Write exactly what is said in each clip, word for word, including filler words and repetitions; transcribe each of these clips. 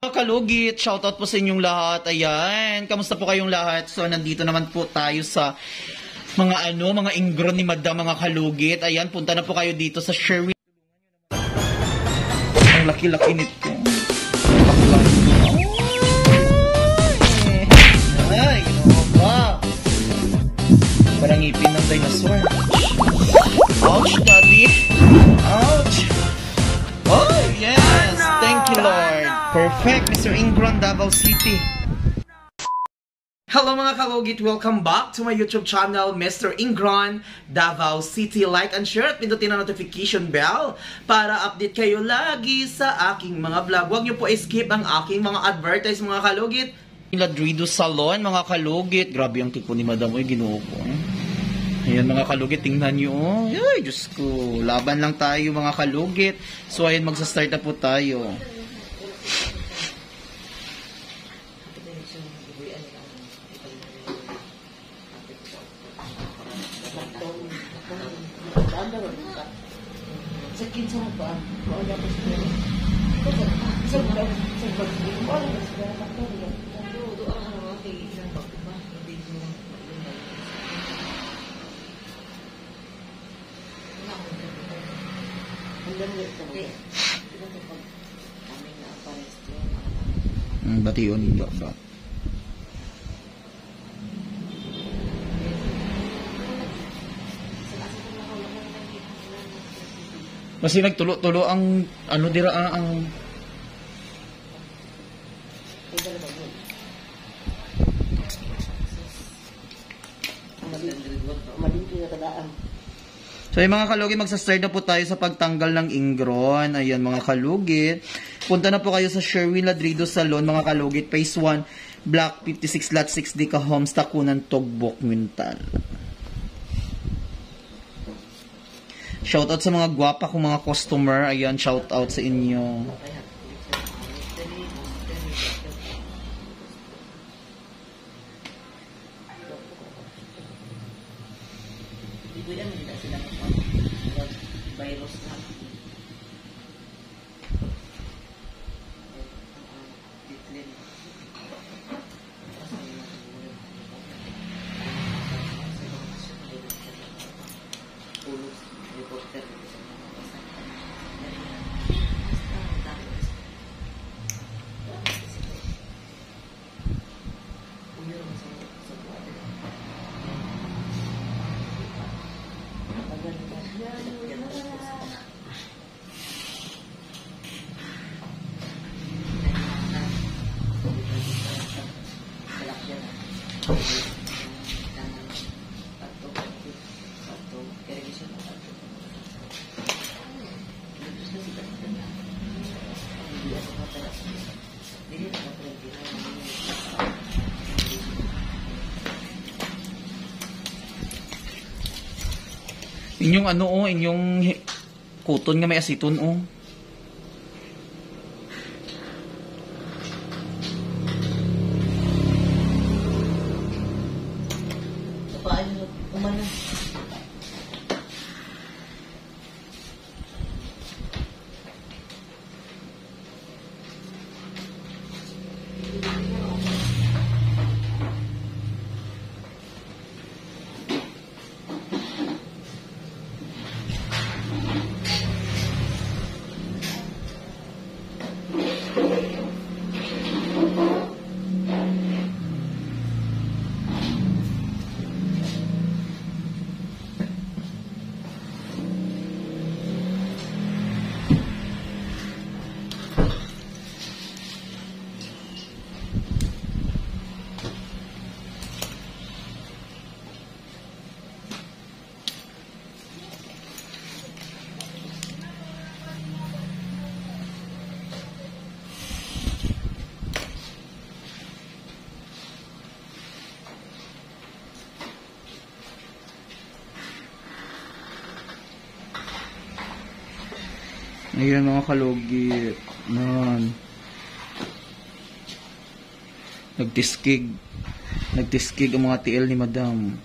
Mga kalugit, shoutout po sa inyong lahat. Ayan, kamusta po kayong lahat? So, nandito naman po tayo sa mga ano, mga ingron ni Madam, mga kalugit. Ayan, punta na po kayo dito sa Sherwin. Ang laki-laki nito. Ay, ginawa ba? Parang ngipin ng dinosaur. Ouch, daddy. Ouch. Oh, yes. Thank you, Lord. Perfect, Mister Ingron, Davao City. Hello mga kalugit, welcome back to my YouTube channel, Mister Ingron, Davao City. Like and share at pindutin ang notification bell para update kayo lagi sa aking mga vlog. Huwag niyo po skip ang aking mga advertise mga kalugit. Ladrido Salon, mga kalugit. Grabe ang tipo ni Madam, ay ginoo ko. Ayan mga kalugit, tingnan nyo. Oh. Ay, Diyos ko. Laban lang tayo mga kalugit. So ayan, magsa-start na po tayo. Sakit sa ba? Wala ko sa pero. Sa ba? Sa ba? Wala ko sa pero. Do ang ano kay isang pagba, hindi mo. Ang dami ko. Kami na pares to. Mm, bation ba ba? Kasi nagtulo-tulo ang ano dira ah, ang So yung mga kalugit, magsa-start na po tayo sa pagtanggal ng ingron. Ayan mga kalugit. Punta na po kayo sa Sherwin Ladrido Salon mga kalugit. Phase one, Block fifty-six, Lot six D, Homes, Takunan, Togbok, Mintal. Shoutout sa mga gwapa kong mga customer. Ayan, shoutout sa inyo. Inyong ano oh, inyong kuton nga may asiton oh. Paano umana? Ayan mga kalugit. Nan. Nagtiskig. Nagtiskig ang mga T L ni Madam.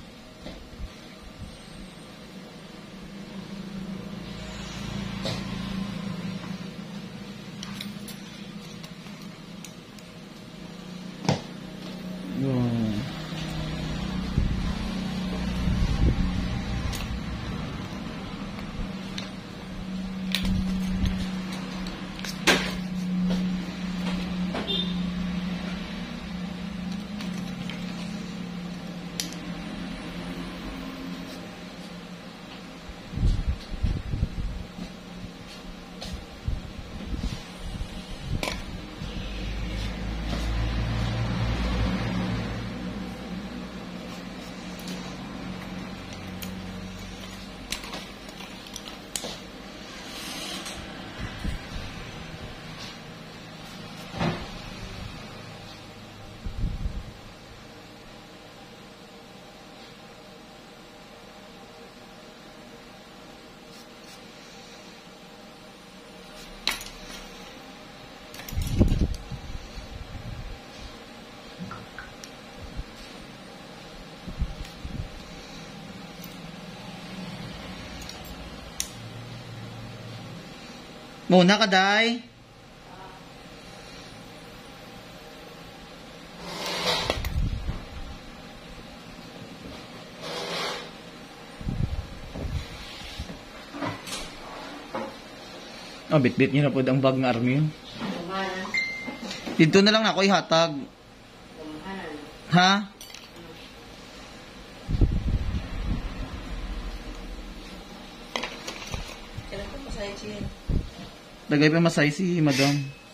Muna ka, Day. Oh, bit-bit niyo na po ang bag ng army. Dito na lang na ako ihatag. Ha? Kailan ko masaya siya? Lagay pa masay si madam.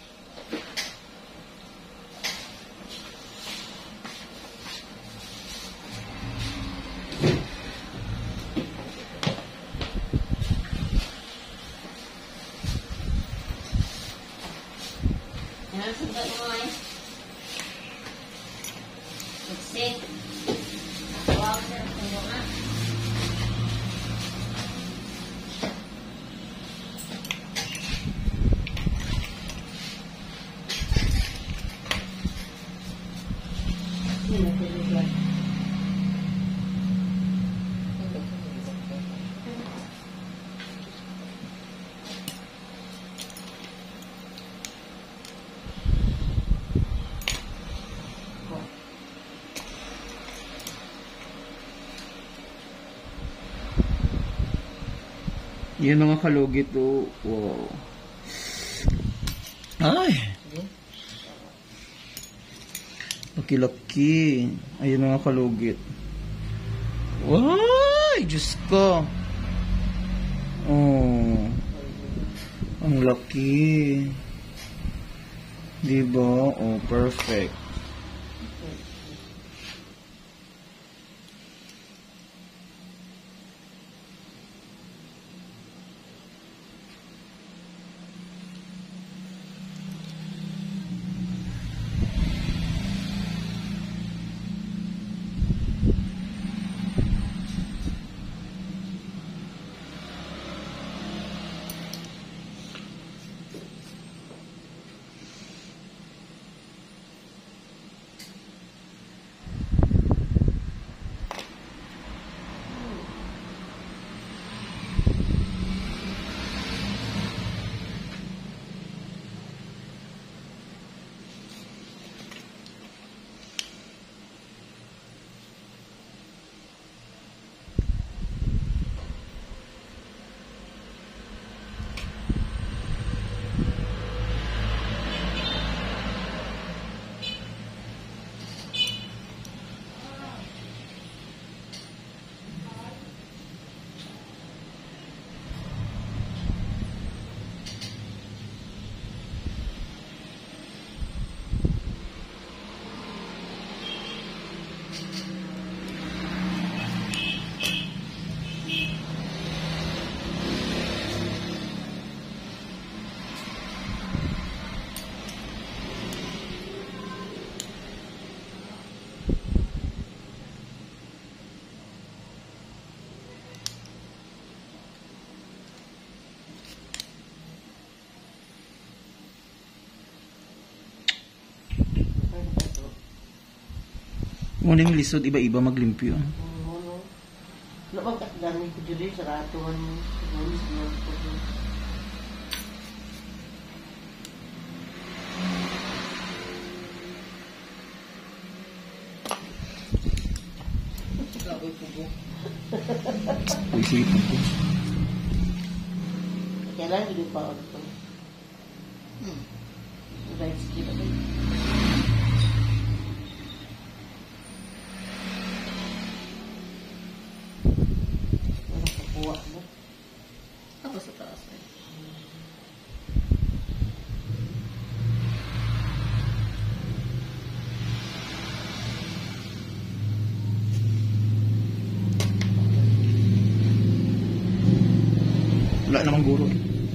Yan, sundan mo ay. Sit. Wow, sir. Ano nga? Yan, natulog. Yan mga kalugit oh. Wow. Ay. Laki-laki. Ayun mga kalugit. Ay, Diyos ko. Oh. Ang laki. Diba? Oh, perfect. Muning lisod, iba-iba maglimpyo. Oo. Labang at dami ko dyan sa ratuan mo. Siguro siya ko dyan. Kapoy pugo. Uy, sige po po. Kailan hindi pa ako ito. Hmm. Right, sige pa ito. Buwa na. Ako sa taas eh. Wala namang guro.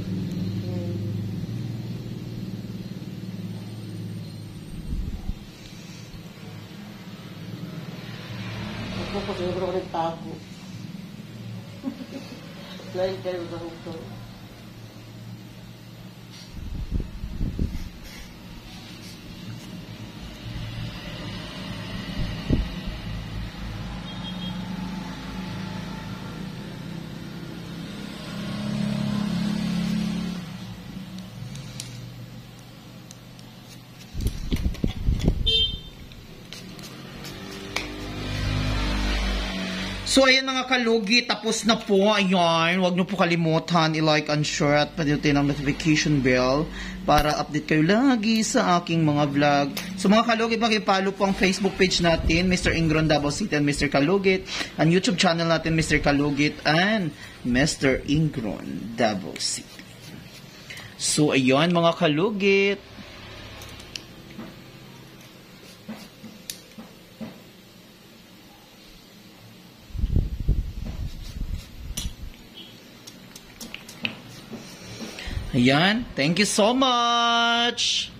Ako po siguro ko nagtago. Lain kayo sa husto. So, ayan mga kalugi, tapos na po. Ayan, huwag nyo po kalimutan i-like and share at padutin ang notification bell para update kayo lagi sa aking mga vlog. So, mga kalugi, pakipalo po ang Facebook page natin, Mister Ingron Davao City and Mister Kalugit. Ang YouTube channel natin, Mister Kalugit and Mister Ingron Davao City. So, ayan mga kalugit. Ayan. Thank you so much.